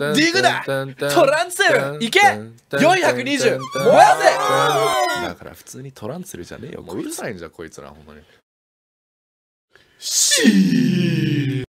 ディグだトランツェルいけ !420 燃やせ。 だから普通にトランツェルじゃねえよ。もううるさいんじゃこいつらほんまに。 しー